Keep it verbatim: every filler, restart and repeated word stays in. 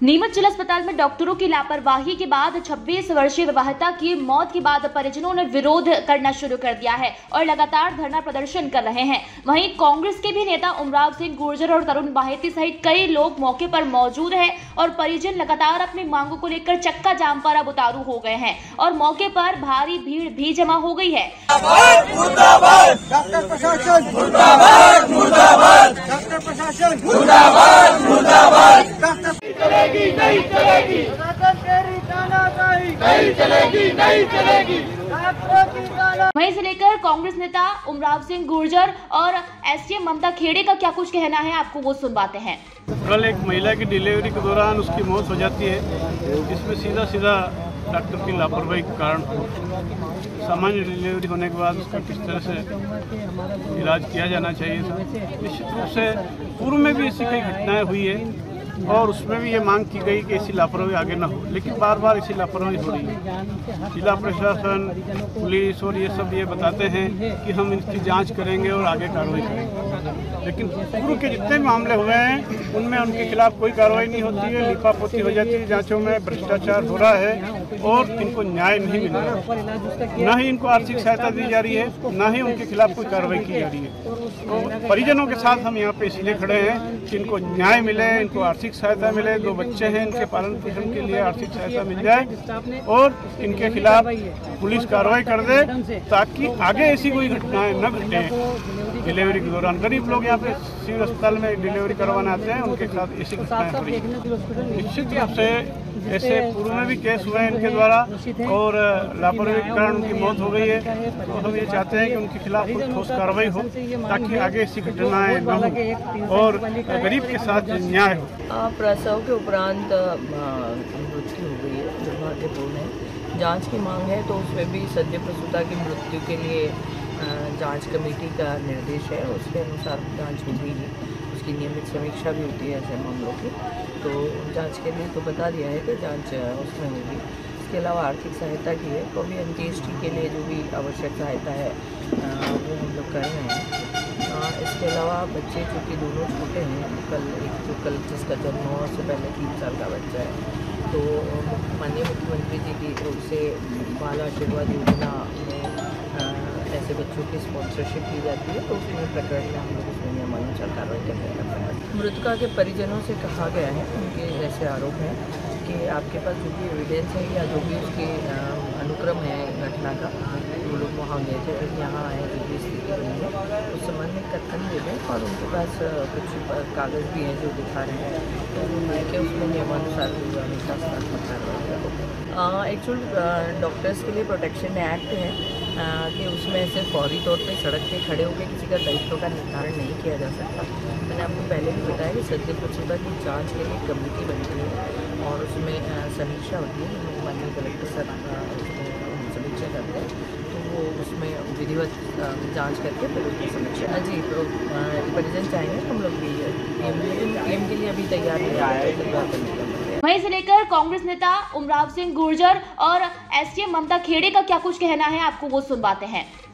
नीमच जिला अस्पताल में डॉक्टरों की लापरवाही के बाद छब्बीस वर्षीय विवाहिता की मौत के बाद परिजनों ने विरोध करना शुरू कर दिया है और लगातार धरना प्रदर्शन कर रहे हैं। वहीं कांग्रेस के भी नेता उमराव सिंह गुर्जर और तरुण बाहेती सहित कई लोग मौके पर मौजूद हैं और परिजन लगातार अपनी मांगों को लेकर चक्का जाम पर अब उतारू हो गए हैं और मौके पर भारी भीड़ भी जमा हो गई है। डॉक्टर प्रशासन मुर्दाबाद, मुर्दाबाद, डॉक्टर प्रशासन मुर्दाबाद, मुर्दाबाद, डॉक्टर चलेगी नहीं चलेगी, तेरी तानाशाही नहीं चलेगी नहीं चलेगी। डॉक्टरों की ताना। वहीं से लेकर कांग्रेस नेता उमराव सिंह गुर्जर और एसडीएम ममता खेड़े का क्या कुछ कहना है, आपको वो सुनवाते हैं। कल एक महिला की डिलीवरी के दौरान उसकी मौत हो जाती है, इसमें सीधा सीधा डॉक्टर की लापरवाही के कारण सामान्य डिलीवरी होने के बाद उसका किस तरह से इलाज किया जाना चाहिए था। निश्चित रूप से पूर्व में भी ऐसी कई घटनाएं हुई है और उसमें भी ये मांग की गई कि ऐसी लापरवाही आगे न हो, लेकिन बार बार ऐसी लापरवाही हो रही है। जिला प्रशासन, पुलिस और ये सब ये बताते हैं कि हम इसकी जांच करेंगे और आगे कार्रवाई करेंगे, लेकिन पूर्व के जितने भी मामले हुए हैं उनमें उनके खिलाफ कोई कार्रवाई नहीं होती है, लिपापोती हो जाती है, जांचों में भ्रष्टाचार हो रहा है और इनको न्याय नहीं मिल रहा है। न ही इनको आर्थिक सहायता दी जा रही है, न ही उनके खिलाफ कोई कार्रवाई की जा रही है। तो परिजनों के साथ हम यहाँ पे इसलिए खड़े हैं कि इनको न्याय मिले, इनको आर्थिक सहायता मिले। दो बच्चे हैं, इनके पालन पोषण के लिए आर्थिक सहायता मिल जाए और इनके खिलाफ पुलिस कार्रवाई कर दे ताकि आगे ऐसी कोई घटनाएं न घटे। डिलीवरी के दौरान गरीब लोग यहाँ पे सिविल अस्पताल में डिलीवरी करवाने आते हैं, उनके खिलाफ ऐसी घटनाएं हो रही है। निश्चित रूप से ऐसे पूर्व में भी केस हुए हैं इनके द्वारा और लापरवाही के कारण उनकी मौत हो गई है। तो हम ये चाहते हैं कि उनके खिलाफ कोई ठोस कार्रवाई हो ताकि आगे ऐसी घटनाएं न हो और गरीब के साथ न्याय हो। प्रसव के उपरांत मृत्यु हो गई है, दुर्भाग्यपूर्ण है। जांच की मांग है तो उसमें भी सद्य प्रसूता की मृत्यु के लिए जांच कमेटी का निर्देश है, उसके अनुसार जांच हो गई है। उसकी नियमित समीक्षा भी होती है ऐसे मामलों की, तो जांच के लिए तो बता दिया है कि जांच उसमें होगी। इसके अलावा आर्थिक सहायता की है, तो अभी अंत्येष्टि के लिए जो भी आवश्यक सहायता है वो हम लोग कर रहे हैं। इसके अलावा बच्चे चूँकि दोनों छोटे हैं, कल एक जो कल जिसका जन्म हुआ उससे पहले तीन साल का बच्चा है, तो माननीय मुख्यमंत्री जी की ओर से बाल आशीर्वाद योजना में ऐसे बच्चों की स्पॉन्सरशिप की जाती है, तो उसमें प्रकरण में हम लोग उसमें नियमानुसार कार्रवाई करते हैं। मृतका के परिजनों से कहा गया है, उनके ऐसे आरोप हैं कि आपके पास जो भी एविडेंस है या जो भी उसके अनुक्रम है घटना का, वो लोग वहाँ गए थे, फिर यहाँ आए, जो भी स्थिति बनी है उस संबंध में कथन दे दें और उनके पास कुछ कागज़ भी हैं जो दिखा रहे हैं, तो वो लेके उसमें नियमानुसार शासनात्मक कार्रवाई करें। एक्चुअल डॉक्टर्स के लिए प्रोटेक्शन एक्ट है कि उसमें से फौरी तौर पे सड़क पे खड़े होकर किसी का दायित्व का निर्धारण नहीं किया जा सकता। मैंने आपको पहले भी बताया कि सद्य प्रसूता की जांच के लिए कमेटी बनती है और उसमें समीक्षा होती है, माननीय कलेक्टर सर समीक्षा करते हैं, तो वो उसमें विधिवत जांच करके फिर उसकी समीक्षा जी परिजन चाहेंगे हम लोग भी पीएम के लिए अभी तैयार नहीं आया। वहीं से लेकर कांग्रेस नेता उमराव सिंह गुर्जर और एसडीएम ममता खेड़े का क्या कुछ कहना है, आपको वो सुनवाते हैं।